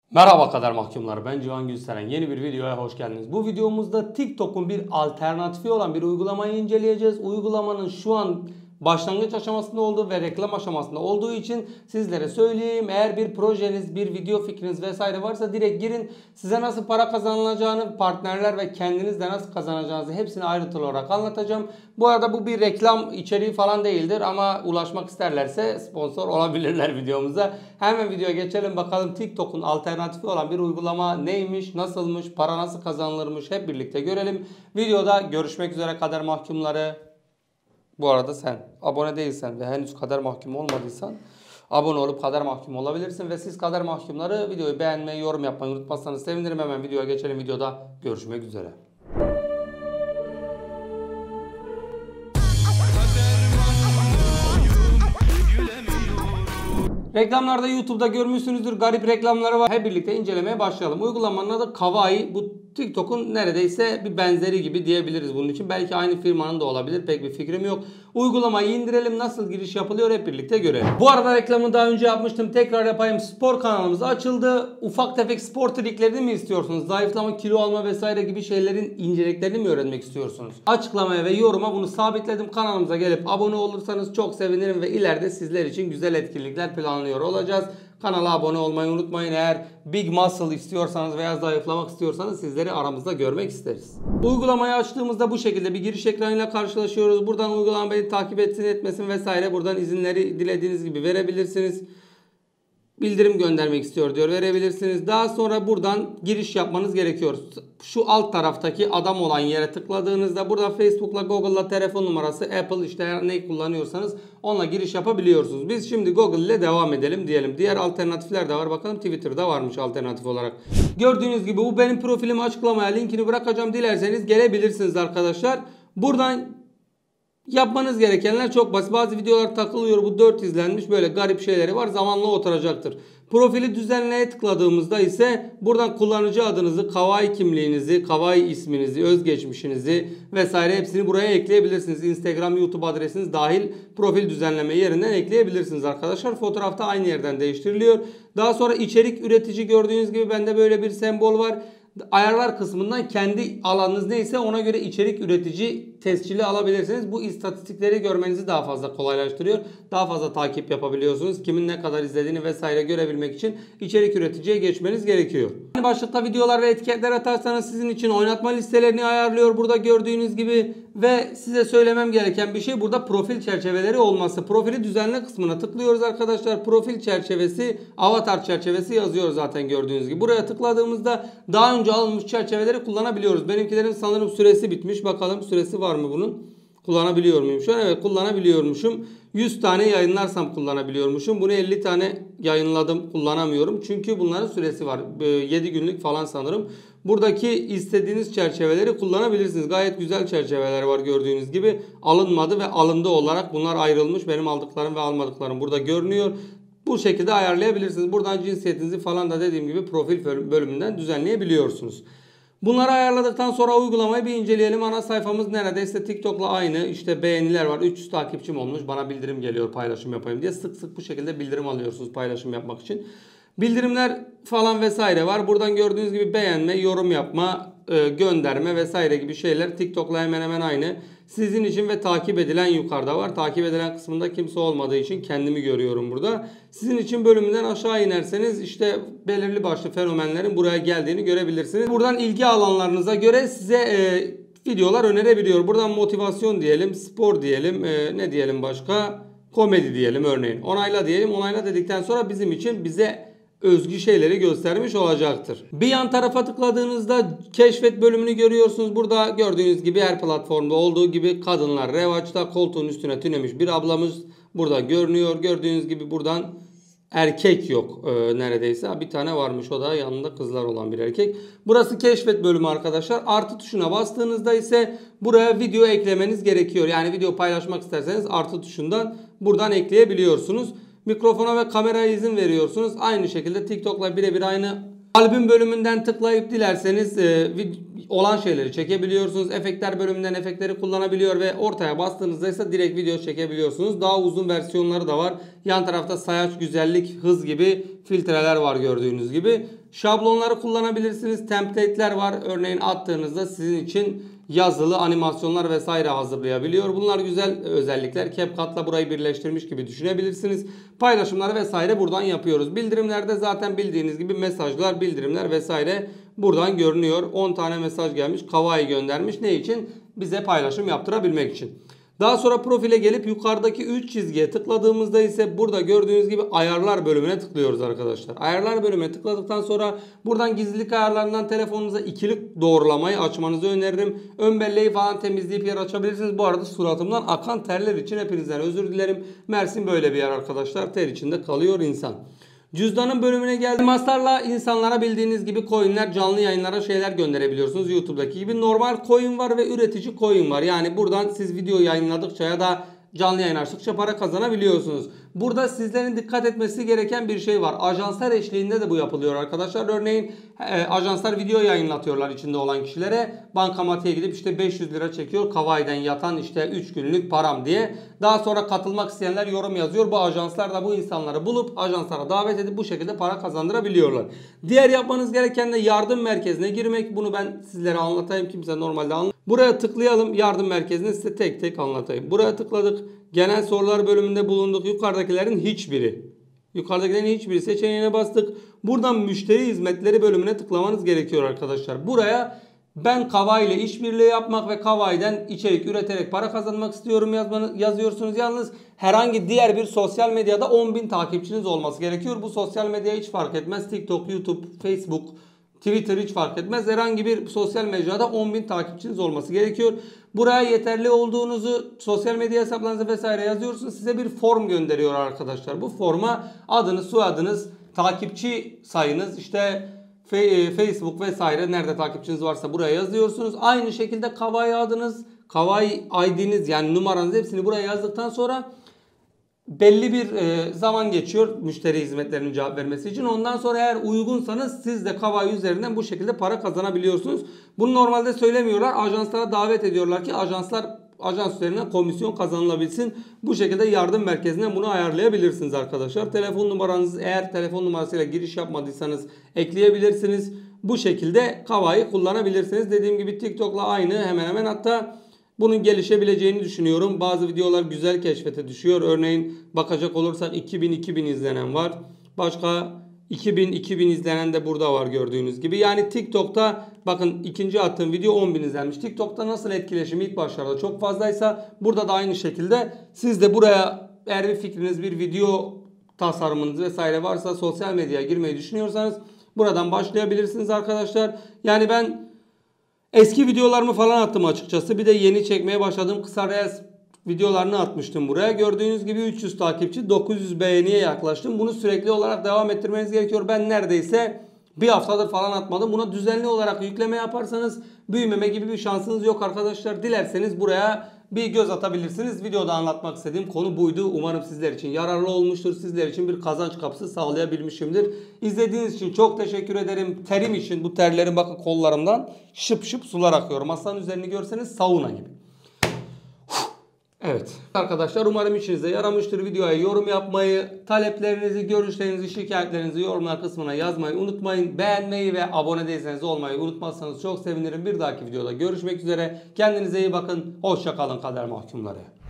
Merhaba kader mahkumları, ben Civan Gülseren. Yeni bir videoya hoş geldiniz. Bu videomuzda TikTok'un bir alternatifi olan bir uygulamayı inceleyeceğiz. Uygulamanın şu an başlangıç aşamasında olduğu ve reklam aşamasında olduğu için sizlere söyleyeyim. Eğer bir projeniz, bir video fikriniz vesaire varsa direkt girin. Size nasıl para kazanılacağını, partnerler ve kendiniz de nasıl kazanacağınızı hepsini ayrıntılı olarak anlatacağım. Bu arada bu bir reklam içeriği falan değildir ama ulaşmak isterlerse sponsor olabilirler videomuza. Hemen videoya geçelim bakalım TikTok'un alternatifi olan bir uygulama neymiş, nasılmış, para nasıl kazanılırmış hep birlikte görelim. Videoda görüşmek üzere kader mahkumları. Bu arada sen abone değilsen ve henüz kader mahkumu olmadıysan abone olup kader mahkumu olabilirsin. Ve siz kader mahkumları videoyu beğenmeyi, yorum yapmayı unutmazsanız sevinirim. Hemen videoya geçelim. Videoda görüşmek üzere. Reklamlarda YouTube'da görmüşsünüzdür. Garip reklamları var. Hep birlikte incelemeye başlayalım. Uygulamanın adı Kawaii. Bu TikTok'un neredeyse bir benzeri gibi diyebiliriz bunun için. Belki aynı firmanın da olabilir. Pek bir fikrim yok. Uygulamayı indirelim. Nasıl giriş yapılıyor hep birlikte görelim. Bu arada reklamı daha önce yapmıştım. Tekrar yapayım. Spor kanalımız açıldı. Ufak tefek spor triklerini mi istiyorsunuz? Zayıflama, kilo alma vesaire gibi şeylerin inceliklerini mi öğrenmek istiyorsunuz? Açıklamaya ve yoruma bunu sabitledim. Kanalımıza gelip abone olursanız çok sevinirim ve ileride sizler için güzel etkinlikler planlıyor olacağız. Kanala abone olmayı unutmayın. Eğer big muscle istiyorsanız veya zayıflamak istiyorsanız sizleri aramızda görmek isteriz. Uygulamayı açtığımızda bu şekilde bir giriş ekranıyla karşılaşıyoruz. Buradan uygulamayı takip etsin etmesin vesaire. Buradan izinleri dilediğiniz gibi verebilirsiniz. Bildirim göndermek istiyor diyor, verebilirsiniz. Daha sonra buradan giriş yapmanız gerekiyor. Şu alt taraftaki adam olan yere tıkladığınızda burada Facebook'la, Google'la, telefon numarası, Apple işte ne kullanıyorsanız onunla giriş yapabiliyorsunuz. Biz şimdi Google ile devam edelim diyelim. Diğer alternatifler de var. Bakalım Twitter'da varmış alternatif olarak. Gördüğünüz gibi bu benim profilim, açıklamaya linkini bırakacağım. Dilerseniz gelebilirsiniz arkadaşlar. Buradan yapmanız gerekenler çok basit. Bazı videolar takılıyor. Bu 4 izlenmiş. Böyle garip şeyleri var. Zamanla oturacaktır. Profili düzenleye tıkladığımızda ise buradan kullanıcı adınızı, Kawaii kimliğinizi, Kawaii isminizi, özgeçmişinizi vesaire hepsini buraya ekleyebilirsiniz. Instagram, YouTube adresiniz dahil profil düzenleme yerinden ekleyebilirsiniz arkadaşlar. Fotoğrafta aynı yerden değiştiriliyor. Daha sonra içerik üretici, gördüğünüz gibi bende böyle bir sembol var. Ayarlar kısmından kendi alanınız neyse ona göre içerik üretici tescili alabilirsiniz. Bu istatistikleri görmenizi daha fazla kolaylaştırıyor. Daha fazla takip yapabiliyorsunuz. Kimin ne kadar izlediğini vesaire görebilmek için içerik üreticiye geçmeniz gerekiyor. Başlıkta videolar ve etiketler atarsanız sizin için oynatma listelerini ayarlıyor. Burada gördüğünüz gibi ve size söylemem gereken bir şey burada profil çerçeveleri olması. Profili düzenle kısmına tıklıyoruz arkadaşlar. Profil çerçevesi, avatar çerçevesi yazıyor zaten gördüğünüz gibi. Buraya tıkladığımızda daha önce alınmış çerçeveleri kullanabiliyoruz. Benimkilerin sanırım süresi bitmiş. Bakalım süresi var mı bunun? Kullanabiliyor muyum? Şu an evet kullanabiliyormuşum. 100 tane yayınlarsam kullanabiliyormuşum. Bunu 50 tane yayınladım, kullanamıyorum. Çünkü bunların süresi var. 7 günlük falan sanırım. Buradaki istediğiniz çerçeveleri kullanabilirsiniz. Gayet güzel çerçeveler var gördüğünüz gibi. Alınmadı ve alındı olarak bunlar ayrılmış. Benim aldıklarım ve almadıklarım burada görünüyor. Bu şekilde ayarlayabilirsiniz. Buradan cinsiyetinizi falan da dediğim gibi profil bölümünden düzenleyebiliyorsunuz. Bunları ayarladıktan sonra uygulamayı bir inceleyelim. Ana sayfamız neredeyse TikTok'la aynı. İşte beğeniler var. 300 takipçim olmuş. Bana bildirim geliyor paylaşım yapayım diye. Sık sık bu şekilde bildirim alıyorsunuz paylaşım yapmak için. Bildirimler falan vesaire var. Buradan gördüğünüz gibi beğenme, yorum yapma, gönderme vesaire gibi şeyler TikTok'la hemen hemen aynı. Sizin için ve takip edilen yukarıda var. Takip edilen kısmında kimse olmadığı için kendimi görüyorum burada. Sizin için bölümünden aşağı inerseniz işte belirli başlı fenomenlerin buraya geldiğini görebilirsiniz. Buradan ilgi alanlarınıza göre size videolar önerebiliyor. Buradan motivasyon diyelim, spor diyelim, ne diyelim başka? Komedi diyelim örneğin. Onayla diyelim. Onayla dedikten sonra bizim için bize özgü şeyleri göstermiş olacaktır. Bir yan tarafa tıkladığınızda keşfet bölümünü görüyorsunuz. Burada gördüğünüz gibi her platformda olduğu gibi kadınlar revaçta, koltuğun üstüne tünemiş bir ablamız burada görünüyor. Gördüğünüz gibi buradan erkek yok neredeyse. Bir tane varmış, o da yanında kızlar olan bir erkek. Burası keşfet bölümü arkadaşlar. Artı tuşuna bastığınızda ise buraya video eklemeniz gerekiyor. Yani video paylaşmak isterseniz artı tuşundan buradan ekleyebiliyorsunuz. Mikrofona ve kameraya izin veriyorsunuz. Aynı şekilde TikTok'la birebir aynı. Albüm bölümünden tıklayıp dilerseniz olan şeyleri çekebiliyorsunuz. Efektler bölümünden efektleri kullanabiliyor ve ortaya bastığınızda ise direkt video çekebiliyorsunuz. Daha uzun versiyonları da var. Yan tarafta sayaç, güzellik, hız gibi filtreler var gördüğünüz gibi. Şablonları kullanabilirsiniz. Template'ler var. Örneğin attığınızda sizin için yazılı animasyonlar vesaire hazırlayabiliyor. Bunlar güzel özellikler. CapCut'la burayı birleştirmiş gibi düşünebilirsiniz. Paylaşımları vesaire buradan yapıyoruz. Bildirimlerde zaten bildiğiniz gibi mesajlar, bildirimler vesaire buradan görünüyor. 10 tane mesaj gelmiş. Kawaii göndermiş. Ne için? Bize paylaşım yaptırabilmek için. Daha sonra profile gelip yukarıdaki 3 çizgiye tıkladığımızda ise burada gördüğünüz gibi ayarlar bölümüne tıklıyoruz arkadaşlar. Ayarlar bölümüne tıkladıktan sonra buradan gizlilik ayarlarından telefonunuza ikili doğrulamayı açmanızı öneririm. Ön belleği falan temizleyip yer açabilirsiniz. Bu arada suratımdan akan terler için hepinizden özür dilerim. Mersin böyle bir yer arkadaşlar. Ter içinde kalıyor insan. Cüzdanın bölümüne geldi. Elmaslarla insanlara bildiğiniz gibi coinler, canlı yayınlara şeyler gönderebiliyorsunuz. YouTube'daki gibi normal coin var ve üretici coin var. Yani buradan siz video yayınladıkça ya da canlı yayın açtıkça para kazanabiliyorsunuz. Burada sizlerin dikkat etmesi gereken bir şey var. Ajanslar eşliğinde de bu yapılıyor arkadaşlar. Örneğin ajanslar video yayınlatıyorlar içinde olan kişilere. Bankamatiğe gidip işte 500 lira çekiyor. Kawaii'den yatan işte 3 günlük param diye. Daha sonra katılmak isteyenler yorum yazıyor. Bu ajanslar da bu insanları bulup ajanslara davet edip bu şekilde para kazandırabiliyorlar. Diğer yapmanız gereken de yardım merkezine girmek. Bunu ben sizlere anlatayım. Kimse normalde anlamıyor. Buraya tıklayalım. Yardım merkezini size tek tek anlatayım. Buraya tıkladık. Genel sorular bölümünde bulunduk. Yukarıdakilerin hiçbiri. Yukarıdakilerin hiçbiri seçeneğine bastık. Buradan müşteri hizmetleri bölümüne tıklamanız gerekiyor arkadaşlar. Buraya ben Kawaii ile işbirliği yapmak ve Kawaii'den içerik üreterek para kazanmak istiyorum yazıyorsunuz. Yalnız herhangi diğer bir sosyal medyada 10.000 takipçiniz olması gerekiyor. Bu sosyal medya hiç fark etmez. TikTok, YouTube, Facebook, Twitter hiç fark etmez. Herhangi bir sosyal mecrada 10.000 takipçiniz olması gerekiyor. Buraya yeterli olduğunuzu sosyal medya hesaplarınızı vesaire yazıyorsunuz. Size bir form gönderiyor arkadaşlar. Bu forma adınız, soyadınız, takipçi sayınız, işte Facebook vesaire nerede takipçiniz varsa buraya yazıyorsunuz. Aynı şekilde Kawaii adınız, Kawaii ID'niz yani numaranız hepsini buraya yazdıktan sonra belli bir zaman geçiyor müşteri hizmetlerinin cevap vermesi için. Ondan sonra eğer uygunsanız siz de Kawaii üzerinden bu şekilde para kazanabiliyorsunuz. Bunu normalde söylemiyorlar. Ajanslara davet ediyorlar ki ajans üzerinden komisyon kazanılabilsin. Bu şekilde yardım merkezinden bunu ayarlayabilirsiniz arkadaşlar. Telefon numaranızı eğer telefon numarasıyla giriş yapmadıysanız ekleyebilirsiniz. Bu şekilde Kawaii kullanabilirsiniz. Dediğim gibi TikTok'la aynı hemen hemen, hatta bunun gelişebileceğini düşünüyorum. Bazı videolar güzel keşfete düşüyor. Örneğin bakacak olursak 2000 izlenen var. Başka 2000 izlenen de burada var gördüğünüz gibi. Yani TikTok'ta bakın ikinci attığım video 10.000 izlenmiş. TikTok'ta nasıl etkileşim ilk başlarda çok fazlaysa burada da aynı şekilde siz de buraya eğer bir fikriniz, bir video tasarımınız vesaire varsa, sosyal medyaya girmeyi düşünüyorsanız buradan başlayabilirsiniz arkadaşlar. Yani ben eski videolarımı falan attım açıkçası. Bir de yeni çekmeye başladığım kısa reels videolarını atmıştım buraya. Gördüğünüz gibi 300 takipçi, 900 beğeniye yaklaştım. Bunu sürekli olarak devam ettirmeniz gerekiyor. Ben neredeyse bir haftadır falan atmadım. Buna düzenli olarak yükleme yaparsanız büyümeme gibi bir şansınız yok arkadaşlar. Dilerseniz buraya bir göz atabilirsiniz. Videoda anlatmak istediğim konu buydu. Umarım sizler için yararlı olmuştur. Sizler için bir kazanç kapısı sağlayabilmişimdir. İzlediğiniz için çok teşekkür ederim. Terim için, bu terlerin bakın kollarımdan şıp şıp sular akıyor. Masanın üzerini görseniz sauna gibi. Evet arkadaşlar, umarım işinize yaramıştır. Videoya yorum yapmayı, taleplerinizi, görüşlerinizi, şikayetlerinizi yorumlar kısmına yazmayı unutmayın. Beğenmeyi ve abone değilseniz olmayı unutmazsanız çok sevinirim. Bir dahaki videoda görüşmek üzere. Kendinize iyi bakın. Hoşça kalın kader mahkumları.